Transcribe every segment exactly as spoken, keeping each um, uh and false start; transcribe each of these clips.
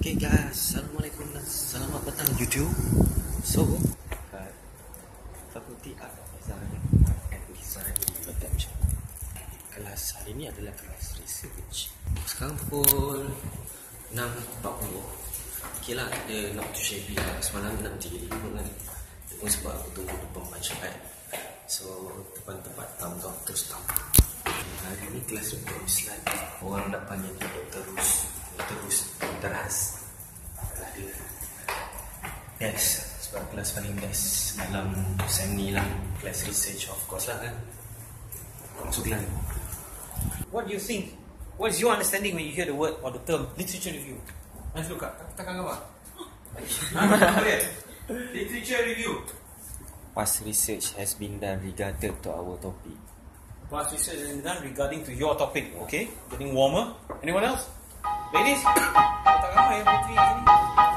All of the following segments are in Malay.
Okay guys, Assalamualaikum dan selamat petang YouTube. So, kat Fakulti Art Design and Design Production, kelas hari ni adalah kelas research. Sekarang pukul enam empat puluh. Okay lah, dia nak tu shabby lah. Semalam enam tiga puluh lima kan. Itu pun sebab aku tunggu depan bacaan. So, depan tempat tam tu terus tam. Hari ni kelas untuk slide. Orang nak panggil dia terus terus teras. Ada best, sebab kelas paling best dalam sem ni lah. Kelas research of course lah kan. So kelas, what do you think? What is your understanding when you hear the word or the term literature review? Let's look at takkan gambar. Okay. Literature review. past research has been done regarding to our topic. Past research has been done regarding to your topic. Okay, getting warmer. Anyone else? Ladies, tak gambar ya putri kat sini.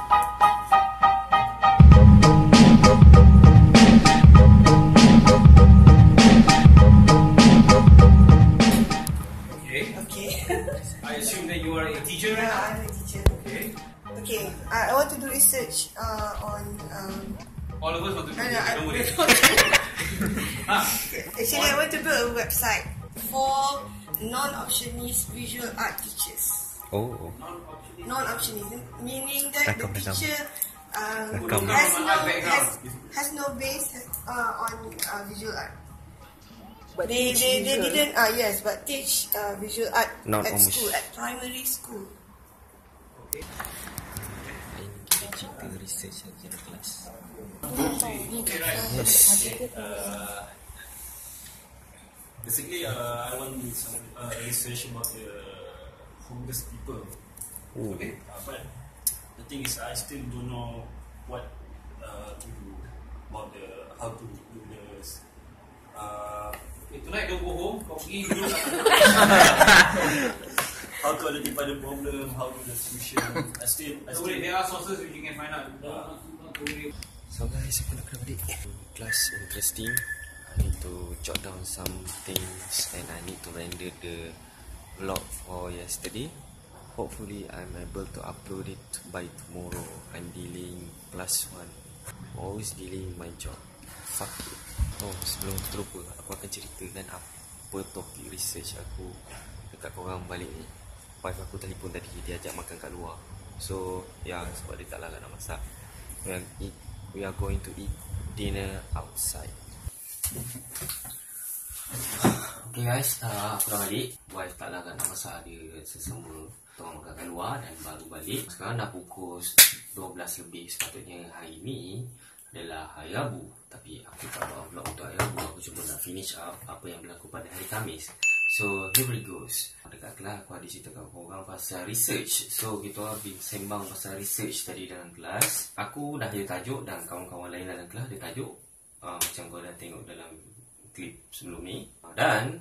Okay. I assume that you are a teacher right Yeah, now? I'm a teacher. Okay. Okay, I, I want to do research uh, on. Um, All of us want to do no, it. no, I, Don't worry. Ah, actually, I want to build a website for non-optionist visual art teachers. Oh, Non-optionist meaning that the Rakam pertama. teacher um, Rakam. has no Art background. has, has no base uh, on uh, visual art. But they they, they didn't uh, yes, but teach uh, visual art Not at almost. school, at primary school. okay. ini kita cerita research saja dalam kelas. Okay, right. Yes. Uh, basically, uh, I want to do some uh, research about the homeless people. Oh. Okay, uh, but the thing is, I still don't know what uh, to do about the how to do this. Uh, okay, tonight don't go home. Kau pergi dulu. How to identify the problem? How to do the solution? I still, I still. There are sources which you can find out. Uh, So guys, aku nak kena balik. Class interesting. I need to jot down some things and I need to render the vlog for yesterday. Hopefully I'm able to upload it by tomorrow. I'm dealing plus one. Always dealing my job. Fuck it. Oh, sebelum terlupa, aku akan ceritakan apa topik research aku dekat korang balik ni. Wife aku telefon tadi, dia ajak makan kat luar. So, ya, sebab dia tak lalat nak masak. We are, eat, we are going to eat dinner outside. Okay guys, uh, aku dah balik. Wife tak lalat nak masak, dia sesama tolong makan kat luar dan baru balik. Sekarang dah pukul dua belas lebih. Sepatutnya hari ni adalah hari Rabu, tapi aku tak buat vlog untuk hari Rabu. Aku cuma nak finish up apa yang berlaku pada hari Khamis. So here it goes. Dekat kelas aku ada cerita kat korang pasal research. So kita orang sembang pasal research tadi dalam kelas. Aku dah ada tajuk dan kawan-kawan lain dalam kelas ada tajuk, uh, macam kau dah tengok dalam klip sebelum ni. Dan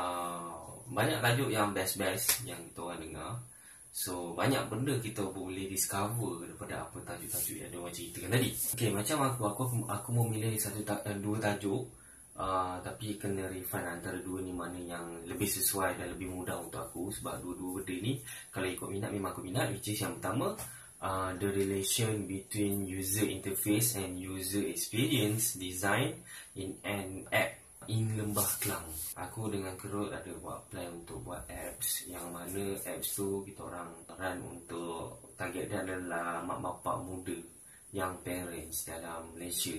uh, banyak tajuk yang best-best yang kita orang dengar. So banyak benda kita boleh discover daripada apa tajuk-tajuk yang dia orang ceritakan tadi. Okay, macam aku Aku aku memilih satu ta- dua tajuk, uh, tapi kena refine antara dua ni mana yang lebih sesuai dan lebih mudah untuk aku. Sebab dua-dua benda ni kalau ikut minat memang aku minat. Which is yang pertama, uh, the relation between user interface and user experience design in an app in Lembah Kelang. Aku dengan Kerut ada buat plan untuk buat apps, yang mana apps tu kita orang run untuk target dia adalah mak bapak muda, yang parents dalam Malaysia.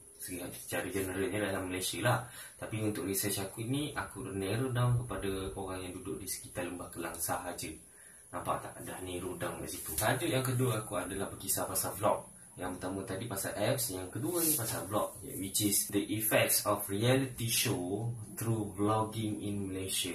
Secara generalnya dalam Malaysia lah. Tapi untuk research aku ni, aku narrow down kepada orang yang duduk di sekitar Lembah Kelang sahaja. Nampak tak? Dah narrow down kat situ. Tajuk yang kedua aku adalah berkisah pasal vlog. Yang pertama tadi pasal apps, yang kedua ni pasal vlog, which is the effects of reality show through vlogging in Malaysia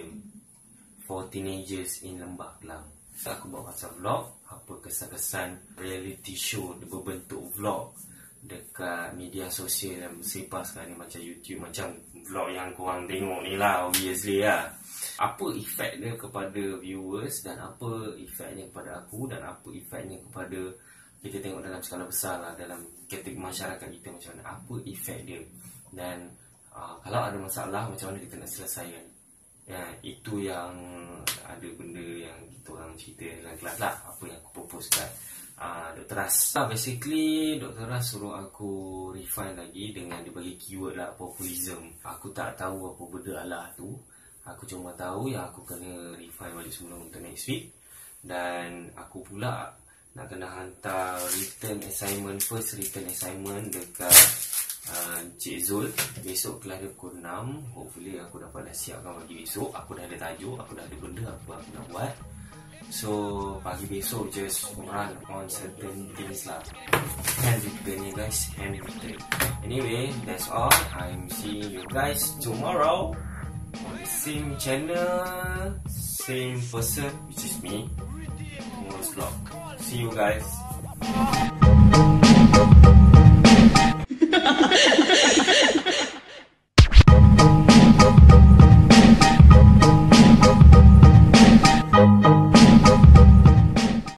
for teenagers in Lembah Kelang. So, aku buat pasal vlog, apa kesan-kesan reality show berbentuk vlog dekat media sosial yang bersepah sekarang ni, macam YouTube, macam vlog yang korang tengok ni lah, obviously lah. Apa efek dia kepada viewers dan apa efeknya kepada aku dan apa efeknya kepada kita tengok dalam skala besar lah, dalam kategori masyarakat kita macam mana, apa efek dia. Dan uh, kalau ada masalah, macam mana kita nak selesaikan. Ya, itu yang ada benda yang kita orang cerita dalam kelas lah, apa yang aku propose kat uh, Doktor Ras. uh, Basically Doktor Ras suruh aku refine lagi dengan dia bagi keyword lah, populism. Aku tak tahu apa benda alah tu. Aku cuma tahu yang aku kena refine balik semula untuk next week. Dan aku pula nak kena hantar written assignment, first written assignment dekat uh, Cik Zul. Besok kelas dia pukul enam. Hopefully aku dapat dah siapkan bagi besok. Aku dah ada tajuk, aku dah ada benda apa aku nak buat. So pagi besok just run on certain things lah. Handwritten ni guys, handwritten. Anyway, that's all. I'm seeing you guys tomorrow on the same channel, same person, which is me. Tomorrow's vlog. See you guys.